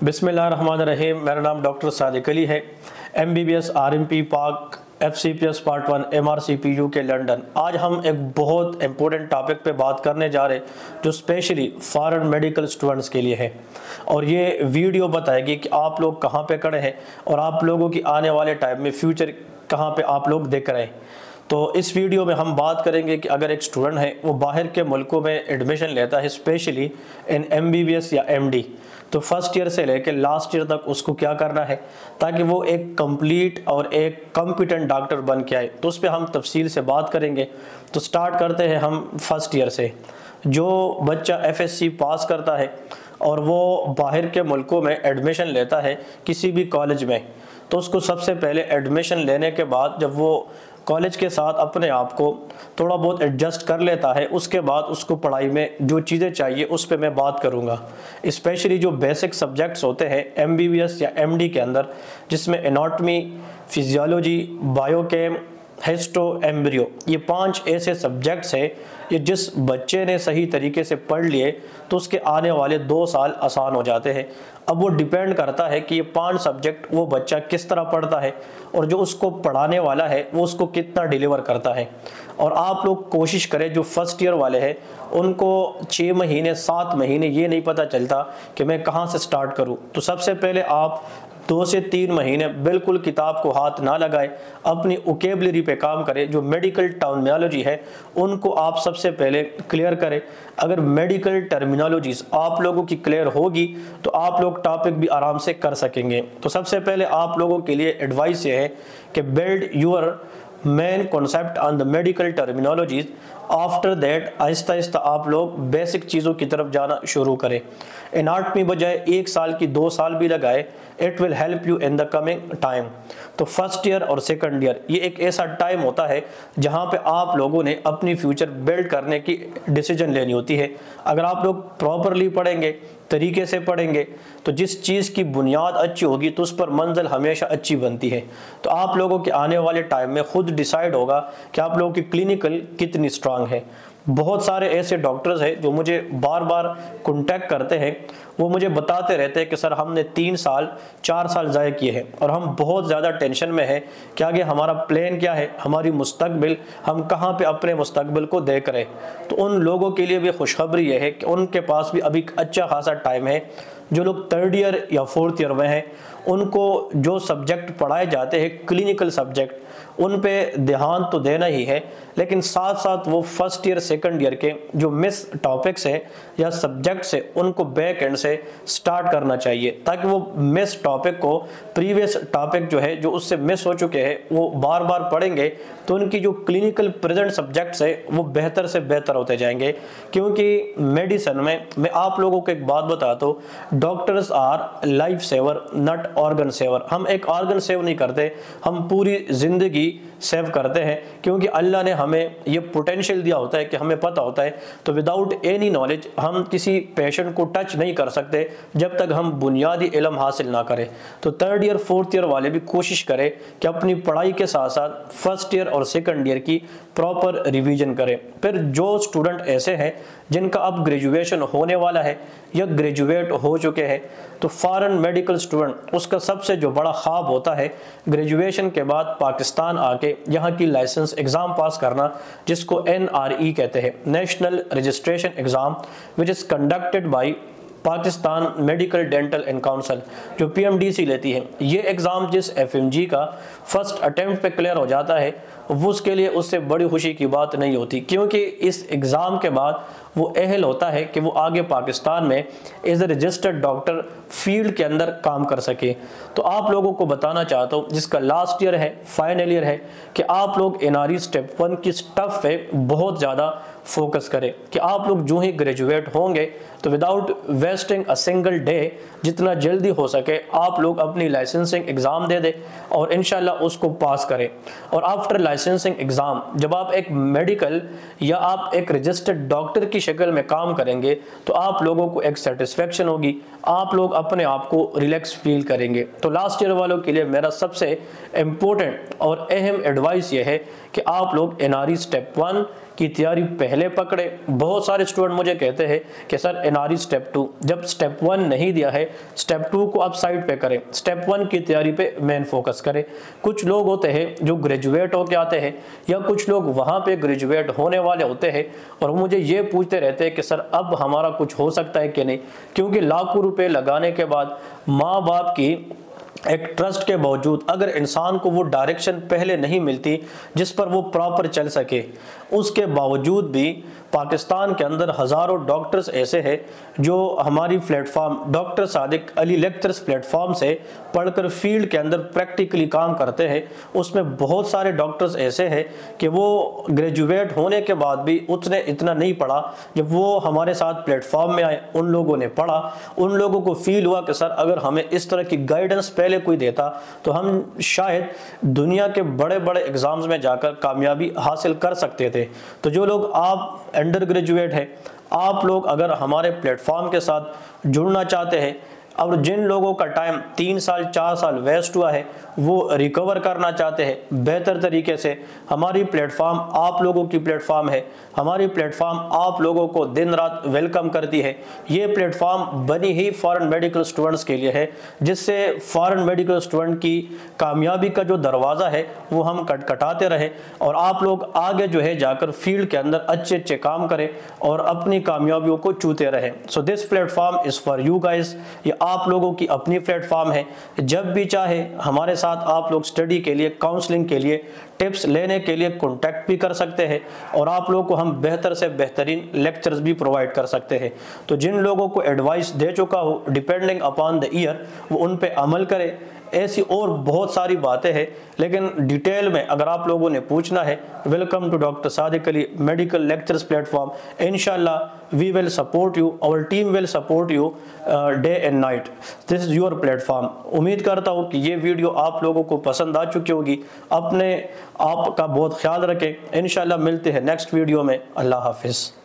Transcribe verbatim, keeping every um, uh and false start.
बिस्मिल्लाहिर्रहमानिर्रहीम। मेरा नाम डॉक्टर सादिक अली है, M B B S R M P Pak F C P S part one M R C P U K London. आज हम एक बहुत इंपॉर्टेंट टॉपिक पे बात करने जा रहे जो स्पेशली फॉरेन मेडिकल स्टूडेंट्स के लिए है, और ये वीडियो बताएगी कि आप लोग कहाँ पे खड़े हैं और आप लोगों की आने वाले टाइम में फ्यूचर कहाँ पे आप लोग देख रहे हैं। तो इस वीडियो में हम बात करेंगे कि अगर एक स्टूडेंट है वो बाहर के मुल्कों में एडमिशन लेता है, specially in M B B S या एम डी, तो फर्स्ट ईयर से लेकर लास्ट ईयर तक उसको क्या करना है ताकि वो एक कंप्लीट और एक कॉम्पिटेंट डॉक्टर बन के आए। तो उस पर हम तफसील से बात करेंगे। तो स्टार्ट करते हैं हम फर्स्ट ईयर से। जो बच्चा एफ एस सी पास करता है और वो बाहर के मुल्कों में एडमिशन लेता है किसी भी कॉलेज में, तो उसको सबसे पहले एडमिशन लेने के बाद जब वो कॉलेज के साथ अपने आप को थोड़ा बहुत एडजस्ट कर लेता है, उसके बाद उसको पढ़ाई में जो चीज़ें चाहिए उस पर मैं बात करूँगा। स्पेशली जो बेसिक सब्जेक्ट्स होते हैं एम बी बी एस या एम डी के अंदर, जिसमें anatomy, physiology, biochem, histo, embryo, ये पांच ऐसे सब्जेक्ट्स हैं ये जिस बच्चे ने सही तरीके से पढ़ लिए तो उसके आने वाले दो साल आसान हो जाते हैं। अब वो डिपेंड करता है कि ये पांच सब्जेक्ट वो बच्चा किस तरह पढ़ता है और जो उसको पढ़ाने वाला है वो उसको कितना डिलीवर करता है। और आप लोग कोशिश करें, जो फर्स्ट ईयर वाले हैं उनको छः महीने सात महीने ये नहीं पता चलता कि मैं कहाँ से स्टार्ट करूँ, तो सबसे पहले आप दो से तीन महीने बिल्कुल किताब को हाथ ना लगाए, अपनी वोकैबुलरी पे काम करें। जो मेडिकल टर्मिनोलॉजी है उनको आप सबसे पहले क्लियर करें। अगर मेडिकल टर्मिनोलॉजीज आप लोगों की क्लियर होगी तो आप लोग टॉपिक भी आराम से कर सकेंगे। तो सबसे पहले आप लोगों के लिए एडवाइस ये है कि build your main concept on the medical terminologies. After that आहिस्ता आहिस्ता आप लोग बेसिक चीज़ों की तरफ जाना शुरू करें। एनाटॉमी बजाय एक साल की दो साल भी लगाए, it will help you in the coming time. तो फर्स्ट ईयर और सेकंड ईयर ये एक ऐसा टाइम होता है जहां पे आप लोगों ने अपनी फ्यूचर बिल्ड करने की डिसीजन लेनी होती है। अगर आप लोग प्रॉपरली पढ़ेंगे, तरीके से पढ़ेंगे, तो जिस चीज़ की बुनियाद अच्छी होगी तो उस पर मंजिल हमेशा अच्छी बनती है। तो आप लोगों के आने वाले टाइम में खुद डिसाइड होगा कि आप लोगों की क्लिनिकल कितनी स्ट्रांग है। बहुत सारे ऐसे डॉक्टर्स हैं जो मुझे बार बार कांटेक्ट करते हैं, वो मुझे बताते रहते हैं कि सर हमने तीन साल चार साल ज़ाय किए हैं और हम बहुत ज़्यादा टेंशन में हैं कि आगे हमारा प्लान क्या है, हमारी मुस्तकबिल, हम कहाँ पे अपने मुस्तकबिल को देख रहे हैं। तो उन लोगों के लिए भी खुशखबरी यह है कि उनके पास भी अभी अच्छा खासा टाइम है। जो लोग थर्ड ईयर या फोर्थ ईयर में हैं उनको जो सब्जेक्ट पढ़ाए जाते हैं क्लिनिकल सब्जेक्ट, उन पे ध्यान तो देना ही है, लेकिन साथ साथ वो फर्स्ट ईयर सेकंड ईयर के जो मिस टॉपिक्स हैं या सब्जेक्ट्स हैं उनको बैक एंड से स्टार्ट करना चाहिए, ताकि वो मिस टॉपिक को प्रीवियस टॉपिक जो है जो उससे मिस हो चुके हैं वो बार बार पढ़ेंगे तो उनकी जो क्लिनिकल प्रेजेंट सब्जेक्ट्स है वो बेहतर से बेहतर होते जाएंगे। क्योंकि मेडिसिन में मैं आप लोगों को एक बात बताता हूँ, doctors are life saver not organ saver. हम एक ऑर्गन सेव नहीं करते, हम पूरी जिंदगी सेव करते हैं, क्योंकि अल्लाह ने हमें ये पोटेंशियल दिया होता है कि हमें पता होता है। तो विदाउट एनी नॉलेज हम किसी पेशेंट को टच नहीं कर सकते जब तक हम बुनियादी इल्म हासिल ना करें। तो थर्ड ईयर फोर्थ ईयर वाले भी कोशिश करें कि अपनी पढ़ाई के साथ साथ फर्स्ट ईयर और सेकंड ईयर की प्रॉपर रिवीजन करें। फिर जो स्टूडेंट ऐसे हैं जिनका अब ग्रेजुएशन होने वाला है या ग्रेजुएट हो चुके हैं, तो फॉरेन मेडिकल स्टूडेंट उसका सबसे जो बड़ा ख्वाब होता है ग्रेजुएशन के बाद पाकिस्तान आके यहाँ की लाइसेंस एग्ज़ाम पास करना, जिसको एन आर ई कहते हैं, national registration exam, which is conducted by Pakistan medical dental and council, जो पी एम डी सी लेती है। ये एग्ज़ाम जिस एफ एम जी का फर्स्ट अटेम्प्ट पे क्लियर हो जाता है वो उसके लिए उससे बड़ी खुशी की बात नहीं होती, क्योंकि इस एग्ज़ाम के बाद वो अहल होता है कि वो आगे पाकिस्तान में as a registered doctor field के अंदर काम कर सके। तो आप लोगों को बताना चाहता हूँ जिसका लास्ट ईयर है, फाइनल ईयर है, कि आप लोग N R E step one की स्टफ पे बहुत ज़्यादा फोकस करें कि आप लोग जो ही ग्रेजुएट होंगे तो without wasting a single day जितना जल्दी हो सके आप लोग अपनी लाइसेंसिंग एग्ज़ाम दे दें और इंशाल्लाह उसको पास करें। और आफ्टर लाइसेंसिंग एग्ज़ाम जब आप एक मेडिकल या आप एक रजिस्टर्ड डॉक्टर की शक्ल में काम करेंगे तो आप लोगों को एक सेटिस्फेक्शन होगी, आप लोग अपने आप को रिलैक्स फील करेंगे। तो लास्ट ईयर वालों के लिए मेरा सबसे इम्पोर्टेंट और अहम एडवाइस ये है कि आप लोग N R E step one की तैयारी पहले पकड़े। बहुत सारे स्टूडेंट मुझे कहते हैं कि सर एनआरई स्टेप टू, जब स्टेप वन नहीं दिया है स्टेप टू को आप साइड पे करें, स्टेप वन की तैयारी पे मेन फोकस करें। कुछ लोग होते हैं जो ग्रेजुएट होके आते हैं या कुछ लोग वहाँ पे ग्रेजुएट होने वाले होते हैं और वो मुझे ये पूछते रहते हैं कि सर अब हमारा कुछ हो सकता है कि नहीं, क्योंकि लाखों रुपए लगाने के बाद माँ बाप की एक ट्रस्ट के बावजूद अगर इंसान को वो डायरेक्शन पहले नहीं मिलती जिस पर वो प्रॉपर चल सके, उसके बावजूद भी पाकिस्तान के अंदर हज़ारों डॉक्टर्स ऐसे हैं जो हमारी platform doctor Sadiq Ali lectures platform से पढ़कर फील्ड के अंदर प्रैक्टिकली काम करते हैं। उसमें बहुत सारे डॉक्टर्स ऐसे हैं कि वो ग्रेजुएट होने के बाद भी उसने इतना नहीं पढ़ा, जब वो हमारे साथ प्लेटफॉर्म में आए उन लोगों ने पढ़ा, उन लोगों को फील हुआ कि सर अगर हमें इस तरह की गाइडेंस पहले कोई देता तो हम शायद दुनिया के बड़े बड़े एग्जाम्स में जाकर कामयाबी हासिल कर सकते थे। तो जो लोग आप अंडर ग्रेजुएट है, आप लोग अगर हमारे प्लेटफॉर्म के साथ जुड़ना चाहते हैं और जिन लोगों का टाइम तीन साल चार साल वेस्ट हुआ है वो रिकवर करना चाहते हैं बेहतर तरीके से, हमारी प्लेटफॉर्म आप लोगों की प्लेटफॉर्म है। हमारी प्लेटफॉर्म आप लोगों को दिन रात वेलकम करती है। ये प्लेटफॉर्म बनी ही फॉरेन मेडिकल स्टूडेंट्स के लिए है, जिससे फॉरेन मेडिकल स्टूडेंट की कामयाबी का जो दरवाज़ा है वो हम खटखटाते रहे और आप लोग आगे जो है जाकर फील्ड के अंदर अच्छे अच्छे काम करें और अपनी कामयाबियों को चूते रहें। So this platform is for you guys, ये आप लोगों की अपनी प्लेटफॉर्म है। जब भी चाहे हमारे साथ आप लोग स्टडी के लिए, काउंसलिंग के लिए, टिप्स लेने के लिए कांटेक्ट भी कर सकते हैं और आप लोगों को हम बेहतर से बेहतरीन लेक्चर्स भी प्रोवाइड कर सकते हैं। तो जिन लोगों को एडवाइस दे चुका हो डिपेंडिंग अपॉन द ईयर, वो उन पे अमल करें। ऐसी और बहुत सारी बातें हैं, लेकिन डिटेल में अगर आप लोगों ने पूछना है, welcome to doctor Sadiq Ali medical lectures platform. इंशाल्लाह we will support you, our team will support you day and night. This is your platform. उम्मीद करता हूँ कि ये वीडियो आप लोगों को पसंद आ चुकी होगी। अपने आप का बहुत ख्याल रखें। इंशाल्लाह मिलते हैं नेक्स्ट वीडियो में। अल्लाह हाफिज़।